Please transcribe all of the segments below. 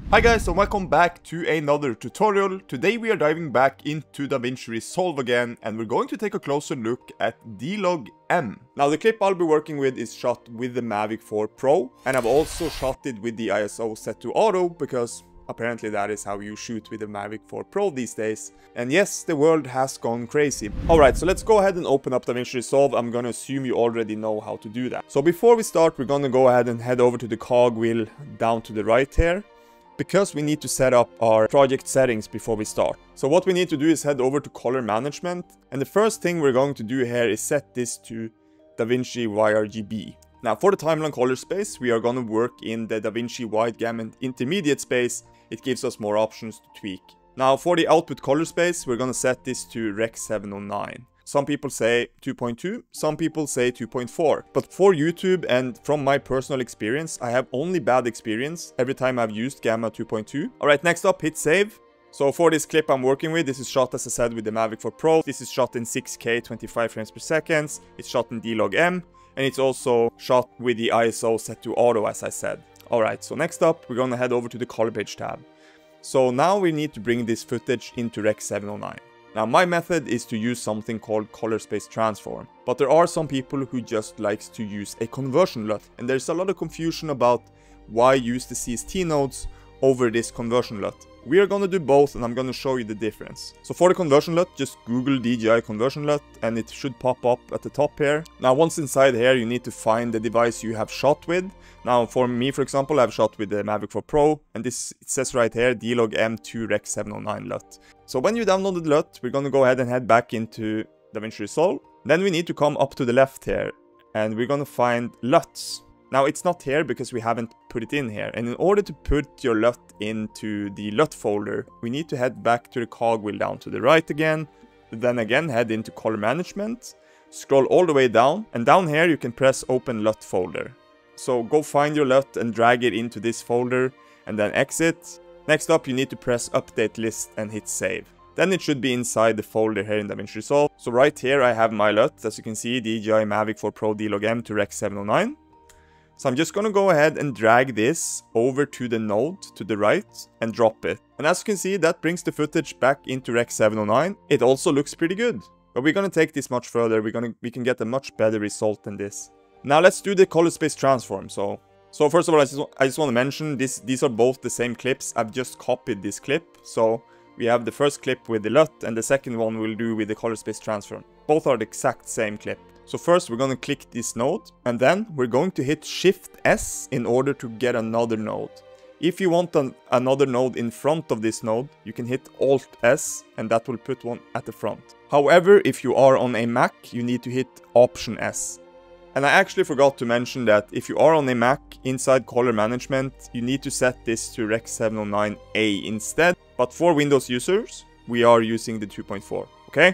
Hi guys, so welcome back to another tutorial. Today we are diving back into DaVinci Resolve again, and we're going to take a closer look at D-Log M. Now the clip I'll be working with is shot with the Mavic 4 Pro, and I've also shot it with the ISO set to auto because apparently that is how you shoot with the Mavic 4 Pro these days. And yes, the world has gone crazy. Alright, so let's go ahead and open up DaVinci Resolve. I'm gonna assume you already know how to do that. So before we start, we're gonna go ahead and head over to the cog wheel down to the right here, because we need to set up our project settings before we start. So what we need to do is head over to color management, and the first thing we're going to do here is set this to DaVinci YRGB. Now for the timeline color space, we are going to work in the DaVinci wide gamut intermediate space. It gives us more options to tweak. Now for the output color space, we're going to set this to Rec 709. Some people say 2.2, some people say 2.4. But for YouTube and from my personal experience, I have only bad experience every time I've used Gamma 2.2. Alright, next up, hit save. So for this clip I'm working with, this is shot as I said with the Mavic 4 Pro. This is shot in 6K 25 frames per second. It's shot in D-Log M. And it's also shot with the ISO set to auto as I said. Alright, so next up, we're gonna head over to the color page tab. So now we need to bring this footage into Rec 709. Now my method is to use something called color space transform, but there are some people who just likes to use a conversion LUT, and there's a lot of confusion about why use the CST nodes over this conversion LUT. We are gonna do both, and I'm gonna show you the difference. So for the conversion LUT, just Google DJI conversion LUT and it should pop up at the top here. Now once inside here, you need to find the device you have shot with. Now for me, for example, I've shot with the Mavic 4 Pro, and this it says right here D-Log M2 Rec 709 LUT. So when you download the LUT, we're gonna go ahead and head back into DaVinci Resolve. Then we need to come up to the left here, and we're gonna find LUTs. Now it's not here because we haven't put it in here, and in order to put your LUT into the LUT folder, we need to head back to the cog wheel down to the right again, then again head into color management, scroll all the way down, and down here you can press open LUT folder. So go find your LUT and drag it into this folder, and then exit. Next up you need to press update list and hit save. Then it should be inside the folder here in DaVinci Resolve. So right here I have my LUT, as you can see, DJI Mavic 4 Pro D-Log M to Rec 709. So I'm just gonna go ahead and drag this over to the node to the right and drop it. And as you can see, that brings the footage back into Rec 709. It also looks pretty good. But we're gonna take this much further. We can get a much better result than this. Now let's do the color space transform. So first of all, I just want to mention these are both the same clips. I've just copied this clip. So we have the first clip with the LUT, and the second one we'll do with the color space transform. Both are the exact same clip. So first we're going to click this node, and then we're going to hit Shift S in order to get another node. If you want another node in front of this node, you can hit Alt S, and that will put one at the front. However, if you are on a Mac, you need to hit Option S. And I actually forgot to mention that if you are on a Mac, inside color management, you need to set this to Rec 709A instead. But for Windows users, we are using the 2.4, okay?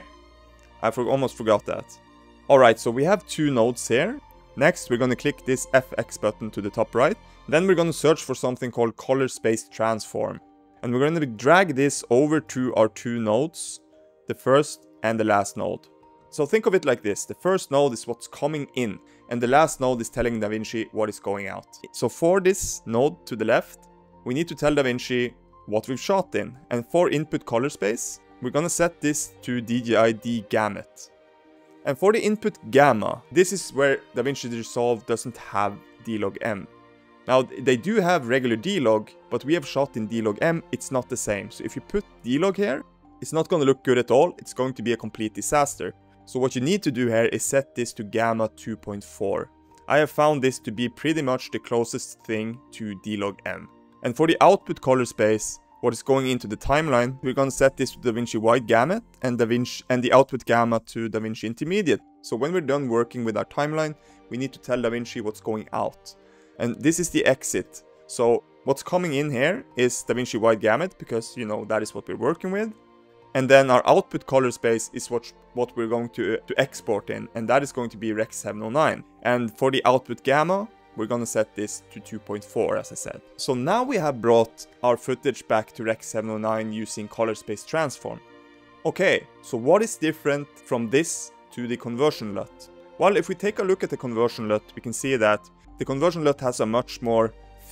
I almost forgot that. Alright, so we have two nodes here. Next, we're going to click this FX button to the top right. Then we're going to search for something called color space transform. And we're going to drag this over to our two nodes, the first and the last node. So think of it like this. The first node is what's coming in, and the last node is telling DaVinci what is going out. So for this node to the left, we need to tell DaVinci what we've shot in. And for input color space, we're going to set this to DJI D gamut. And for the input gamma, this is where DaVinci Resolve doesn't have D-Log M. Now, they do have regular D-Log, but we have shot in D-Log M, it's not the same. So if you put D-Log here, it's not going to look good at all, it's going to be a complete disaster. So what you need to do here is set this to Gamma 2.4. I have found this to be pretty much the closest thing to D-Log M. And for the output color space, what is going into the timeline, we're going to set this to DaVinci wide gamut and the output gamma to DaVinci intermediate. So when we're done working with our timeline, we need to tell DaVinci what's going out. And this is the exit. So what's coming in here is DaVinci wide gamut, because you know that is what we're working with. And then our output color space is what we're going to export in, and that is going to be Rec 709. And for the output gamma, we're going to set this to 2.4 as I said. So now we have brought our footage back to Rec 709 using color space transform. Okay, so what is different from this to the conversion LUT? Well, if we take a look at the conversion LUT, we can see that the conversion LUT has a much more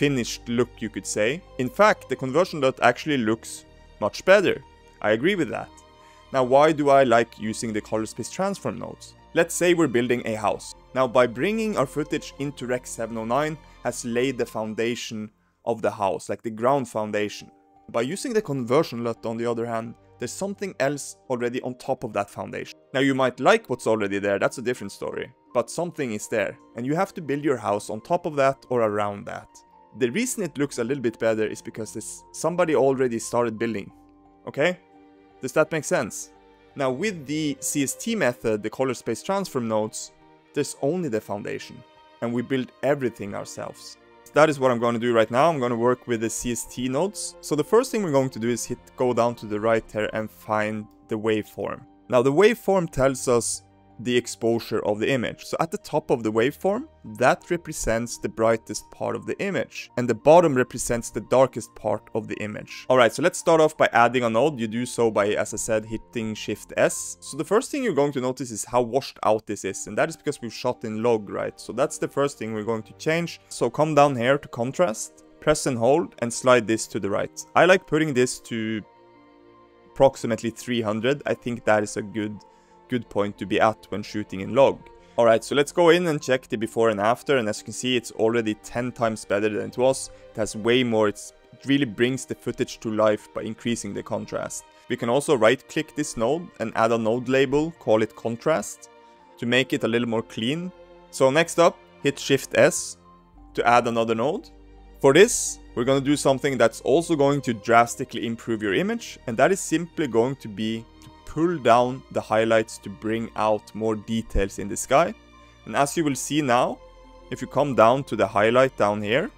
finished look, you could say. In fact, the conversion LUT actually looks much better. I agree with that. Now, why do I like using the color space transform nodes? Let's say we're building a house. Now, by bringing our footage into Rec. 709 has laid the foundation of the house, like the ground foundation. By using the conversion LUT, on the other hand, there's something else already on top of that foundation. Now, you might like what's already there, that's a different story. But something is there, and you have to build your house on top of that or around that. The reason it looks a little bit better is because somebody already started building. Okay? Does that make sense? Now, with the CST method, the color space transform nodes, there's only the foundation, and we build everything ourselves. That is what I'm going to do right now. I'm going to work with the CST nodes. So the first thing we're going to do is go down to the right here and find the waveform. Now, the waveform tells us the exposure of the image. So at the top of the waveform, that represents the brightest part of the image, and the bottom represents the darkest part of the image. Alright, so let's start off by adding a node. You do so by, as I said, hitting Shift S. So the first thing you're going to notice is how washed out this is, and that is because we've shot in log, right? So that's the first thing we're going to change. So come down here to contrast, press and hold, and slide this to the right. I like putting this to approximately 300. I think that is a good point to be at when shooting in log. Alright, so let's go in and check the before and after, and as you can see, it's already 10 times better than it was. It has way more, it really brings the footage to life by increasing the contrast. We can also right click this node and add a node label, call it contrast, to make it a little more clean. So next up, hit Shift S to add another node. For this, we're going to do something that's also going to drastically improve your image, and that is simply going to be pull down the highlights to bring out more details in the sky. And as you will see now, if you come down to the highlight down here,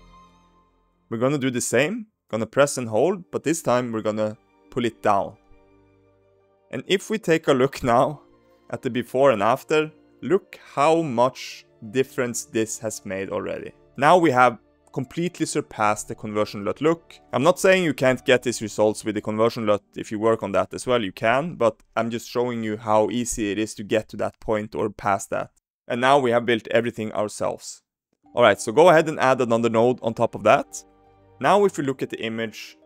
we're gonna do the same. Gonna press and hold, but this time we're gonna pull it down. And if we take a look now at the before and after, look how much difference this has made already. Now we have completely surpassed the conversion LUT look. I'm not saying you can't get these results with the conversion LUT. If you work on that as well, you can, but I'm just showing you how easy it is to get to that point or past that. And now we have built everything ourselves. Alright, so go ahead and add another node on top of that. Now if we look at the image,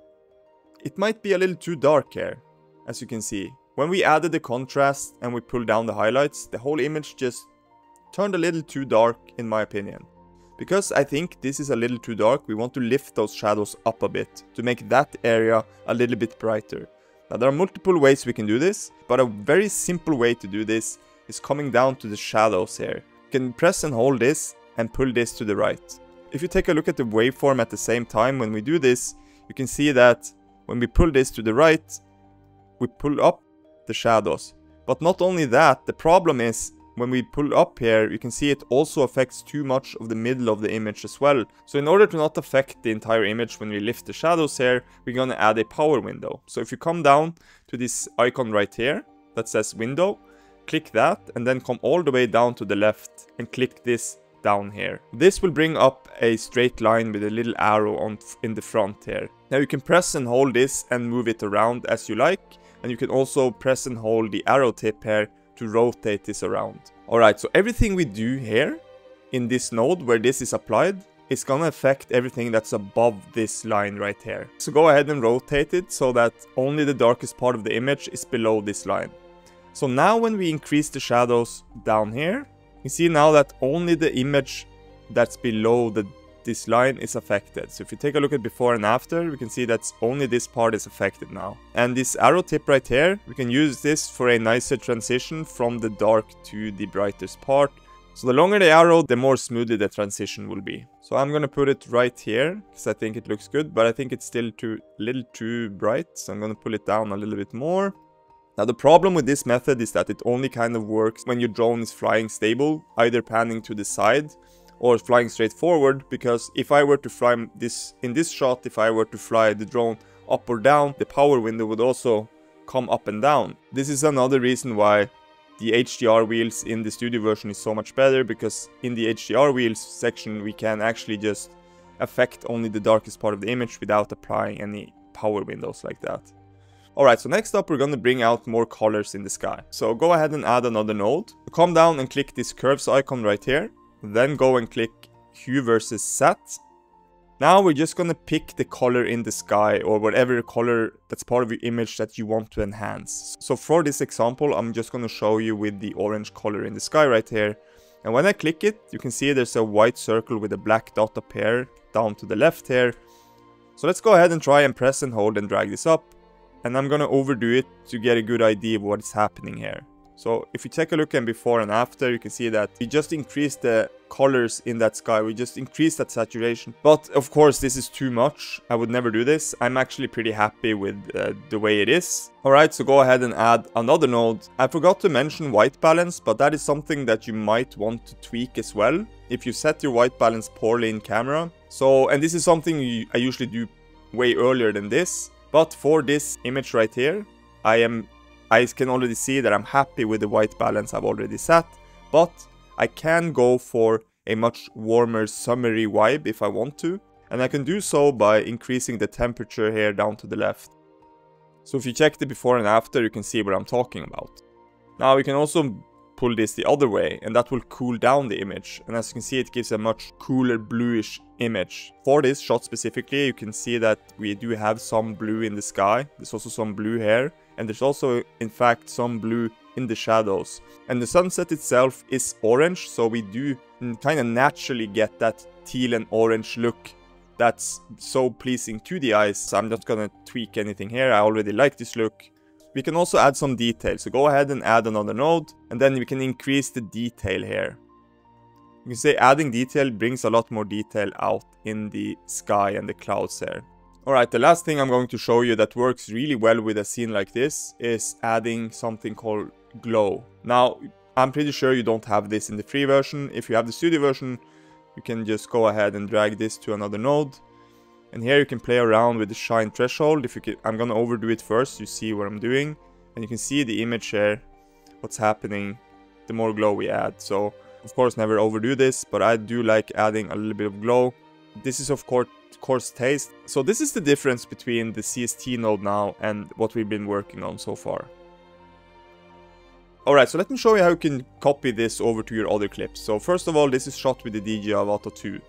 it might be a little too dark here, as you can see. When we added the contrast and we pulled down the highlights, the whole image just turned a little too dark in my opinion. Because I think this is a little too dark, we want to lift those shadows up a bit to make that area a little bit brighter. Now there are multiple ways we can do this, but a very simple way to do this is coming down to the shadows here. You can press and hold this and pull this to the right. If you take a look at the waveform at the same time when we do this, you can see that when we pull this to the right, we pull up the shadows. But not only that, the problem is when we pull up here, you can see it also affects too much of the middle of the image as well. So in order to not affect the entire image when we lift the shadows here, we're gonna add a power window. So if you come down to this icon right here that says window, click that and then come all the way down to the left and click this down here. This will bring up a straight line with a little arrow in the front here. Now you can press and hold this and move it around as you like, and you can also press and hold the arrow tip here to rotate this around. Alright, so everything we do here in this node where this is applied is gonna affect everything that's above this line right here. So go ahead and rotate it so that only the darkest part of the image is below this line. So now when we increase the shadows down here, you see now that only the image that's below this line is affected. So if you take a look at before and after, we can see that only this part is affected now. And this arrow tip right here, we can use this for a nicer transition from the dark to the brightest part. So the longer the arrow, the more smoothly the transition will be. So I'm gonna put it right here because I think it looks good, but I think it's still a little too bright. So I'm gonna pull it down a little bit more. Now the problem with this method is that it only kind of works when your drone is flying stable, either panning to the side or flying straight forward, because if I were to fly this in this shot, if I were to fly the drone up or down, the power window would also come up and down. This is another reason why the HDR wheels in the studio version is so much better, because in the HDR wheels section we can actually just affect only the darkest part of the image without applying any power windows like that. Alright, so next up we're going to bring out more colors in the sky. So go ahead and add another node. Come down and click this curves icon right here. Then go and click Hue versus Sat. Now we're just gonna pick the color in the sky or whatever color that's part of your image that you want to enhance. So for this example, I'm just gonna show you with the orange color in the sky right here. And when I click it, you can see there's a white circle with a black dot up here, down to the left here. So let's go ahead and try and press and hold and drag this up. And I'm gonna overdo it to get a good idea of what is happening here. So if you take a look at before and after, you can see that we just increased the colors in that sky. We just increased that saturation. But of course, this is too much. I would never do this. I'm actually pretty happy with the way it is. Alright, so go ahead and add another node. I forgot to mention white balance, but that is something that you might want to tweak as well if you set your white balance poorly in camera. So, and this is something I usually do way earlier than this. But for this image right here, I can already see that I'm happy with the white balance I've already set, but I can go for a much warmer summery vibe if I want to, and I can do so by increasing the temperature here down to the left. So if you check the before and after, you can see what I'm talking about. Now you can also pull this the other way, and that will cool down the image, and as you can see, it gives a much cooler bluish image. For this shot specifically, you can see that we do have some blue in the sky. There's also some blue here, and there's also in fact some blue in the shadows. And the sunset itself is orange, so we do kind of naturally get that teal and orange look that's so pleasing to the eyes. So I'm not gonna tweak anything here, I already like this look. We can also add some detail, so go ahead and add another node, and then we can increase the detail here. You can say adding detail brings a lot more detail out in the sky and the clouds there. Alright, the last thing I'm going to show you that works really well with a scene like this is adding something called glow. Now, I'm pretty sure you don't have this in the free version. If you have the studio version, you can just go ahead and drag this to another node. And here you can play around with the shine threshold. I'm gonna overdo it first, you see what I'm doing. And you can see the image here, what's happening, the more glow we add. So, of course, never overdo this, but I do like adding a little bit of glow. This is, of course, taste. So this is the difference between the CST node now and what we've been working on so far. Alright, so let me show you how you can copy this over to your other clips. So first of all, this is shot with the DJI AVATA 2.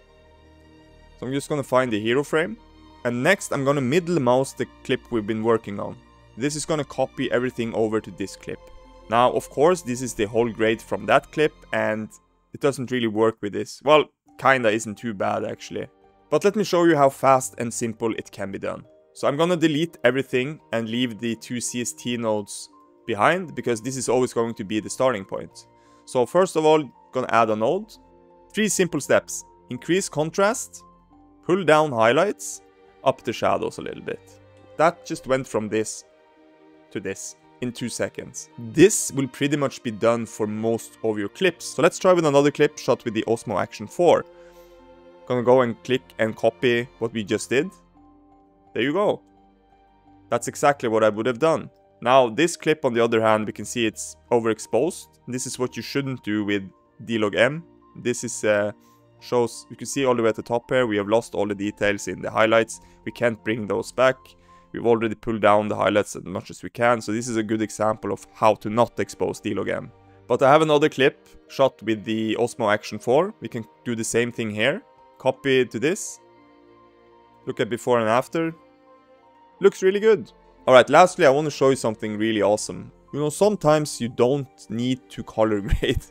So I'm just gonna find the hero frame. And next I'm gonna middle mouse the clip we've been working on. This is gonna copy everything over to this clip. Now, of course, this is the whole grade from that clip, and it doesn't really work with this. Well, kinda isn't too bad actually. But let me show you how fast and simple it can be done. So I'm gonna delete everything and leave the two CST nodes behind, because this is always going to be the starting point. So first of all, gonna add a node. 3 simple steps. Increase contrast, pull down highlights, up the shadows a little bit. That just went from this to this in 2 seconds. This will pretty much be done for most of your clips. So let's try with another clip shot with the Osmo Action 4. Gonna go and click and copy what we just did. There you go. That's exactly what I would have done. Now this clip, on the other hand, we can see it's overexposed. This is what you shouldn't do with D-Log M. This is shows, you can see all the way at the top here, we have lost all the details in the highlights. We can't bring those back. We've already pulled down the highlights as much as we can. So this is a good example of how to not expose D-Log M. But I have another clip shot with the Osmo Action 4. We can do the same thing here. Copy it to this. Look at before and after. Looks really good. Alright, lastly, I want to show you something really awesome. You know, sometimes you don't need to color grade.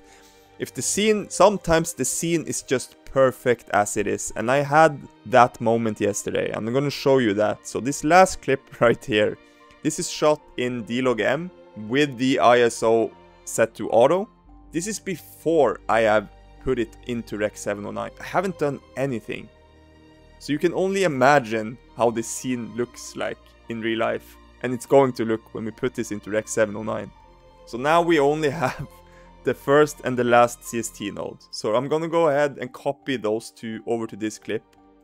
Sometimes the scene is just perfect as it is. And I had that moment yesterday. I'm going to show you that. So this last clip right here. This is shot in D-Log M with the ISO set to auto. This is before I have put it into Rec 709. I haven't done anything. So you can only imagine how this scene looks like in real life. And it's going to look when we put this into Rec 709. So now we only have the first and the last CST node. So I'm gonna go ahead and copy those two over to this clip.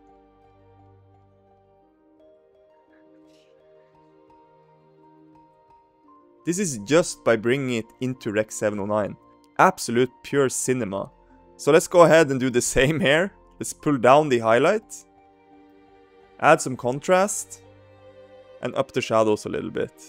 This is just by bringing it into Rec 709. Absolute pure cinema. So let's go ahead and do the same here. Let's pull down the highlight. Add some contrast. And up the shadows a little bit.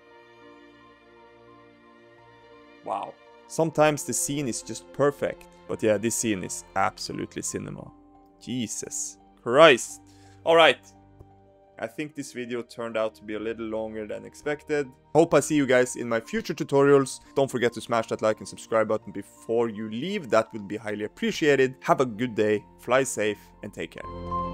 Wow. Sometimes the scene is just perfect. But yeah, this scene is absolutely cinema. Jesus Christ. Alright. I think this video turned out to be a little longer than expected. Hope I see you guys in my future tutorials. Don't forget to smash that like and subscribe button before you leave. That would be highly appreciated. Have a good day, fly safe, and take care.